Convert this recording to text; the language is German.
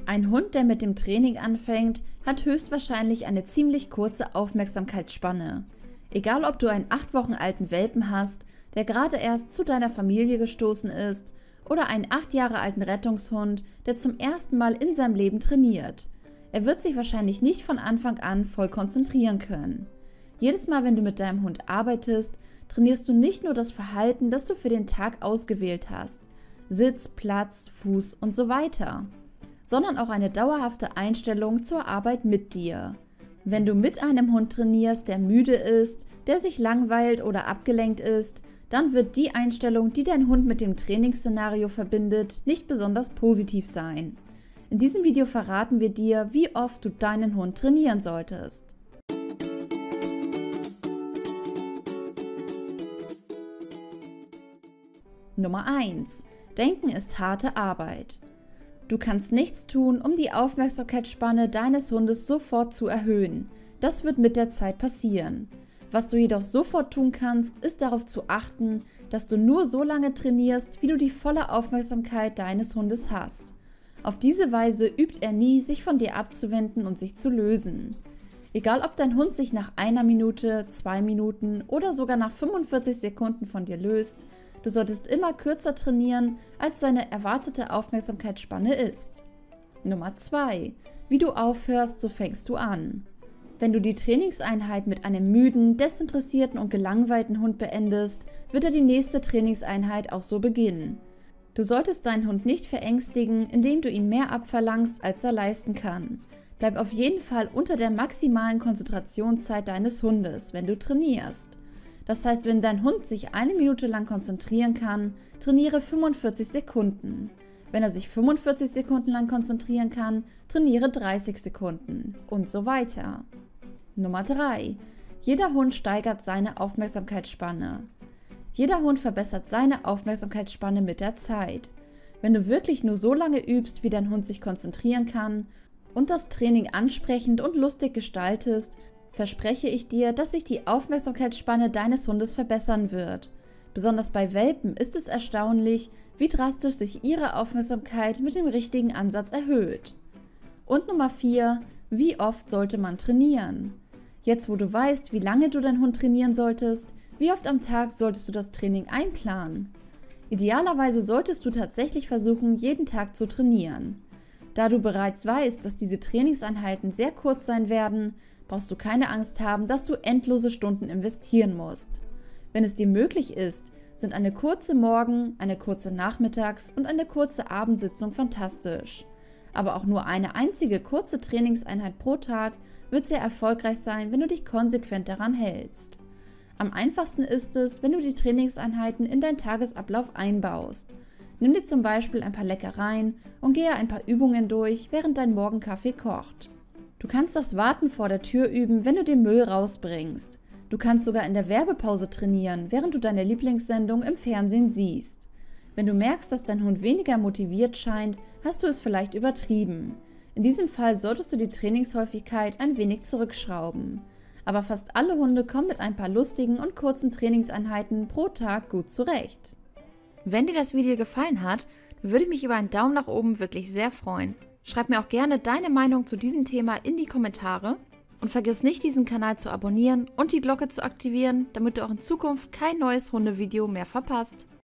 Ein Hund, der mit dem Training anfängt, hat höchstwahrscheinlich eine ziemlich kurze Aufmerksamkeitsspanne. Egal, ob du einen 8 Wochen alten Welpen hast, der gerade erst zu deiner Familie gestoßen ist, oder einen 8 Jahre alten Rettungshund, der zum ersten Mal in seinem Leben trainiert. Er wird sich wahrscheinlich nicht von Anfang an voll konzentrieren können. Jedes Mal, wenn du mit deinem Hund arbeitest, trainierst du nicht nur das Verhalten, das du für den Tag ausgewählt hast, Sitz, Platz, Fuß und so weiter, sondern auch eine dauerhafte Einstellung zur Arbeit mit dir. Wenn du mit einem Hund trainierst, der müde ist, der sich langweilt oder abgelenkt ist, dann wird die Einstellung, die dein Hund mit dem Trainingsszenario verbindet, nicht besonders positiv sein. In diesem Video verraten wir dir, wie oft du deinen Hund trainieren solltest. Nummer 1. Denken ist harte Arbeit. Du kannst nichts tun, um die Aufmerksamkeitsspanne deines Hundes sofort zu erhöhen. Das wird mit der Zeit passieren. Was du jedoch sofort tun kannst, ist darauf zu achten, dass du nur so lange trainierst, wie du die volle Aufmerksamkeit deines Hundes hast. Auf diese Weise übt er nie, sich von dir abzuwenden und sich zu lösen. Egal, ob dein Hund sich nach 1 Minute, 2 Minuten oder sogar nach 45 Sekunden von dir löst, du solltest immer kürzer trainieren, als seine erwartete Aufmerksamkeitsspanne ist. Nummer 2. Wie du aufhörst, so fängst du an. Wenn du die Trainingseinheit mit einem müden, desinteressierten und gelangweilten Hund beendest, wird er die nächste Trainingseinheit auch so beginnen. Du solltest deinen Hund nicht verängstigen, indem du ihm mehr abverlangst, als er leisten kann. Bleib auf jeden Fall unter der maximalen Konzentrationszeit deines Hundes, wenn du trainierst. Das heißt, wenn dein Hund sich 1 Minute lang konzentrieren kann, trainiere 45 Sekunden. Wenn er sich 45 Sekunden lang konzentrieren kann, trainiere 30 Sekunden und so weiter. Nummer 3. Jeder Hund steigert seine Aufmerksamkeitsspanne. Jeder Hund verbessert seine Aufmerksamkeitsspanne mit der Zeit. Wenn du wirklich nur so lange übst, wie dein Hund sich konzentrieren kann und das Training ansprechend und lustig gestaltest, verspreche ich dir, dass sich die Aufmerksamkeitsspanne deines Hundes verbessern wird. Besonders bei Welpen ist es erstaunlich, wie drastisch sich ihre Aufmerksamkeit mit dem richtigen Ansatz erhöht. Und Nummer 4. Wie oft sollte man trainieren? Jetzt, wo du weißt, wie lange du deinen Hund trainieren solltest, wie oft am Tag solltest du das Training einplanen? Idealerweise solltest du tatsächlich versuchen, jeden Tag zu trainieren. Da du bereits weißt, dass diese Trainingseinheiten sehr kurz sein werden, brauchst du keine Angst haben, dass du endlose Stunden investieren musst. Wenn es dir möglich ist, sind eine kurze Morgen-, eine kurze Nachmittags- und eine kurze Abendsitzung fantastisch. Aber auch nur eine einzige kurze Trainingseinheit pro Tag wird sehr erfolgreich sein, wenn du dich konsequent daran hältst. Am einfachsten ist es, wenn du die Trainingseinheiten in deinen Tagesablauf einbaust. Nimm dir zum Beispiel ein paar Leckereien und gehe ein paar Übungen durch, während dein Morgenkaffee kocht. Du kannst das Warten vor der Tür üben, wenn du den Müll rausbringst. Du kannst sogar in der Werbepause trainieren, während du deine Lieblingssendung im Fernsehen siehst. Wenn du merkst, dass dein Hund weniger motiviert scheint, hast du es vielleicht übertrieben. In diesem Fall solltest du die Trainingshäufigkeit ein wenig zurückschrauben. Aber fast alle Hunde kommen mit ein paar lustigen und kurzen Trainingseinheiten pro Tag gut zurecht. Wenn dir das Video gefallen hat, dann würde ich mich über einen Daumen nach oben wirklich sehr freuen. Schreib mir auch gerne deine Meinung zu diesem Thema in die Kommentare und vergiss nicht, diesen Kanal zu abonnieren und die Glocke zu aktivieren, damit du auch in Zukunft kein neues Hundevideo mehr verpasst.